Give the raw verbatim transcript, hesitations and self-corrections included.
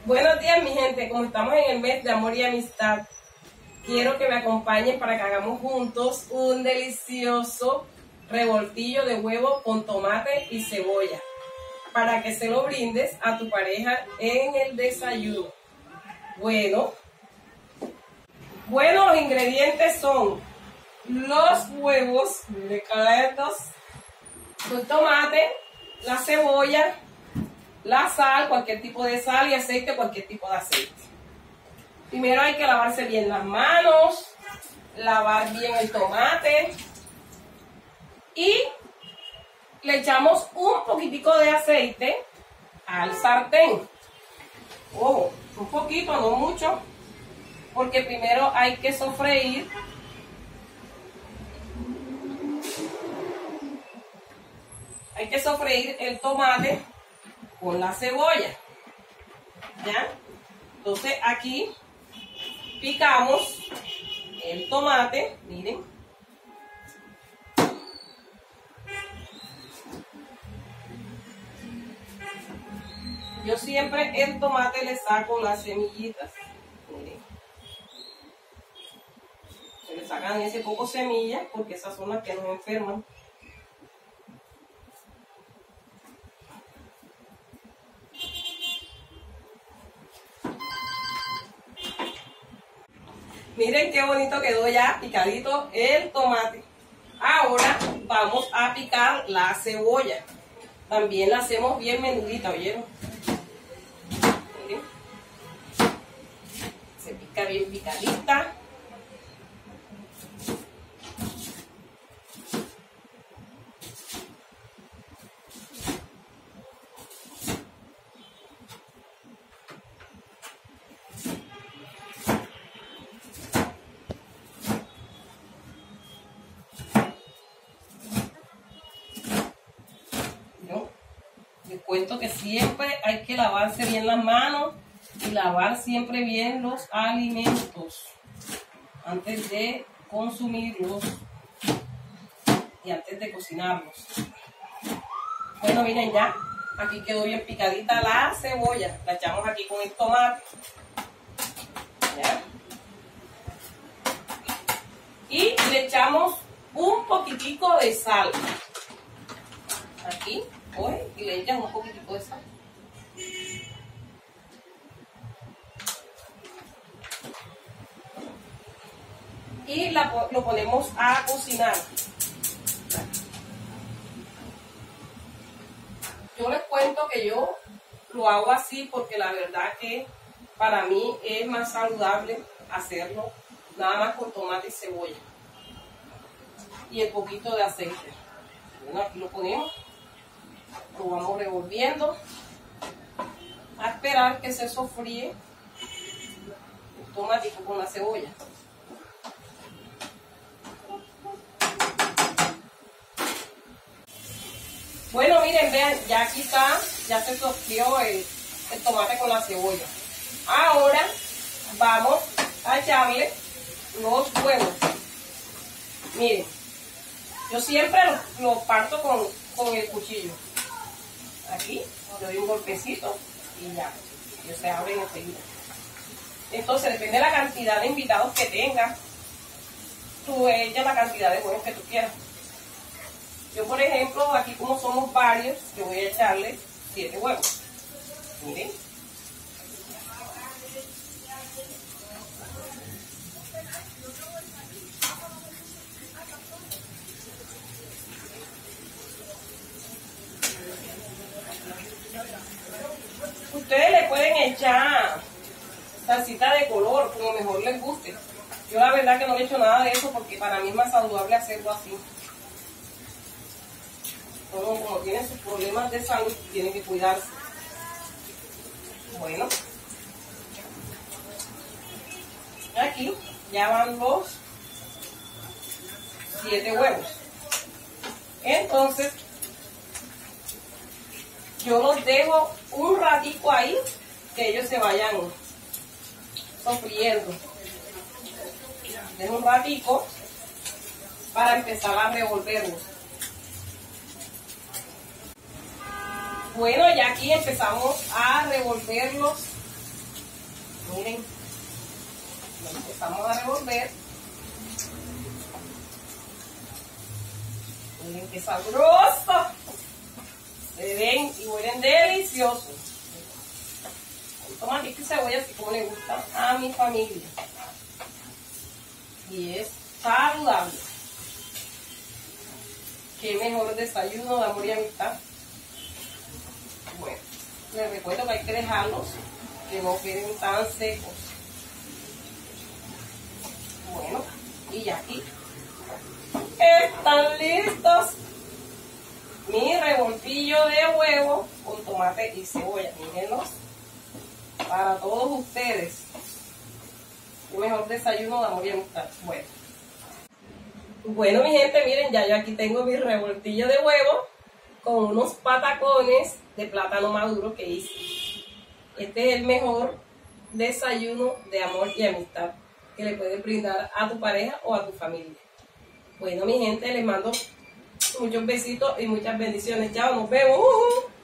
Buenos días, mi gente. Como estamos en el mes de amor y amistad, quiero que me acompañen para que hagamos juntos un delicioso revoltillo de huevo con tomate y cebolla, para que se lo brindes a tu pareja en el desayuno. Bueno, bueno, los ingredientes son los huevos, de caldos, el tomate, la cebolla, la sal, cualquier tipo de sal, y aceite, cualquier tipo de aceite. Primero hay que lavarse bien las manos, lavar bien el tomate y le echamos un poquitico de aceite al sartén. Ojo, un poquito, no mucho, porque primero hay que sofreír hay que sofreír el tomate con la cebolla, ¿ya? Entonces aquí picamos el tomate, miren. Yo siempre el tomate le saco las semillitas, miren. Se le sacan ese poco semillas porque esas son las que nos enferman. Miren qué bonito quedó ya picadito el tomate. Ahora vamos a picar la cebolla. También la hacemos bien menudita, ¿oyeron? Miren. Se pica bien picadita. Les cuento que siempre hay que lavarse bien las manos y lavar siempre bien los alimentos antes de consumirlos y antes de cocinarlos. Bueno, miren ya, aquí quedó bien picadita la cebolla. La echamos aquí con el tomate. ¿Ya? Y le echamos un poquitico de sal. Aquí. Y le echas un poquitico de sal. Y la, lo ponemos a cocinar. Yo les cuento que yo lo hago así porque la verdad que para mí es más saludable hacerlo nada más con tomate y cebolla. Y el poquito de aceite. Bueno, aquí lo ponemos. Lo vamos revolviendo a esperar que se sofríe el tomate con la cebolla. Bueno, miren, vean, ya aquí está, ya se sofrió el, el tomate con la cebolla. Ahora vamos a echarle los huevos. Miren, yo siempre los lo parto con, con el cuchillo. Aquí le doy un golpecito y ya, ellos se abren enseguida. Entonces, depende de la cantidad de invitados que tengas, tú echas la cantidad de huevos que tú quieras. Yo, por ejemplo, aquí como somos varios, yo voy a echarle siete huevos. Miren. Ustedes le pueden echar salsita de color, como mejor les guste. Yo la verdad que no le echo nada de eso porque para mí es más saludable hacerlo así. Como, como tienen sus problemas de salud, tienen que cuidarse. Bueno. Aquí ya van los siete huevos. Entonces, yo los dejo un ratico ahí, que ellos se vayan sofriendo. Dejo un ratico para empezar a revolverlos. Bueno, ya aquí empezamos a revolverlos Miren, lo empezamos a revolver. Miren qué sabroso. Se ven y huelen deliciosos. Con tomatico y cebolla, así como le gusta a mi familia. Y es saludable. Qué mejor desayuno de amor y amistad. Bueno, les recuerdo que hay que dejarlos que no queden tan secos. Bueno, y ya aquí están listos mi revoltillo de huevo con tomate y cebolla. Mírenlos, para todos ustedes. Qué mejor desayuno de amor y amistad. Bueno. Bueno, mi gente, miren, ya yo aquí tengo mi revoltillo de huevo con unos patacones de plátano maduro que hice. Este es el mejor desayuno de amor y amistad que le puedes brindar a tu pareja o a tu familia. Bueno, mi gente, les mando muchos besitos y muchas bendiciones. Chao, nos vemos.